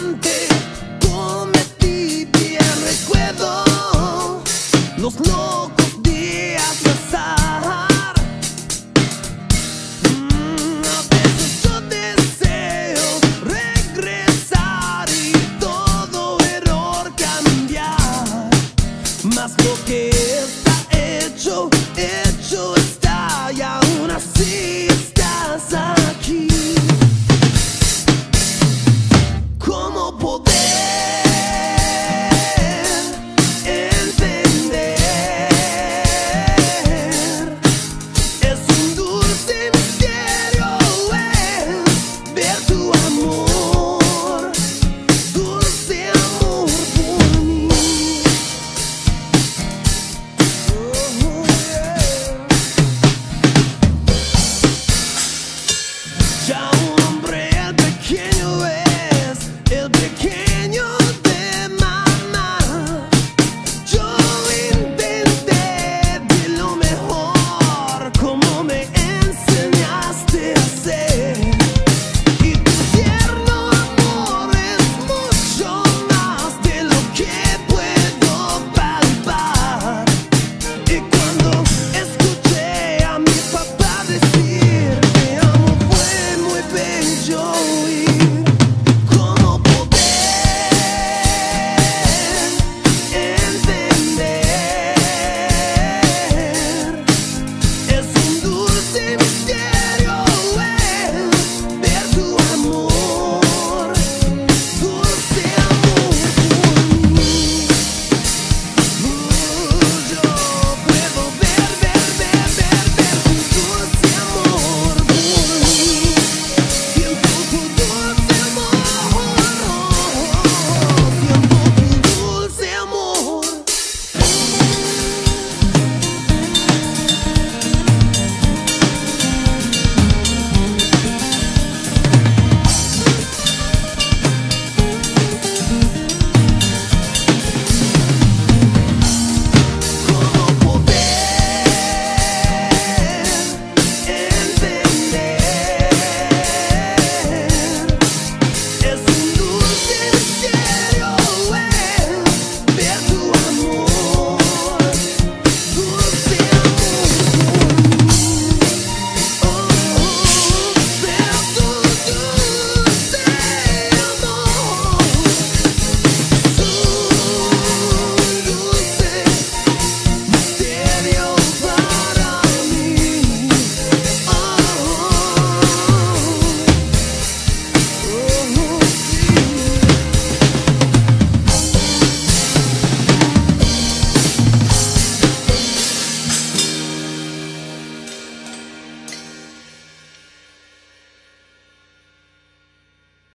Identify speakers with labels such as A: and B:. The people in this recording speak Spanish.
A: instante cometí bien recuerdo los locos días de azar. A veces yo deseo regresar y todo error cambiar, mas lo que está hecho, hecho está, y aún así estás aquí. ¿Cómo poder entender? Es un dulce misterio, es ver tu amor, dulce amor por mí. Ya un hombre el pequeño es el pequeño de mamá. Yo intenté de lo mejor como me enseñaste a ser, y tu tierno amor es mucho más de lo que puedo palpar. Y cuando escuché a mi papá decir te amo fue muy bello oír. ¿Cómo poder entender? Es un dulce misterio, es ver tu amor, dulce amor por mí. Yo puedo ver tu dulce amor por mí. Siento tu dulce amor, siento tu dulce amor. ¿Cómo poder entender? Es un dulce misterio.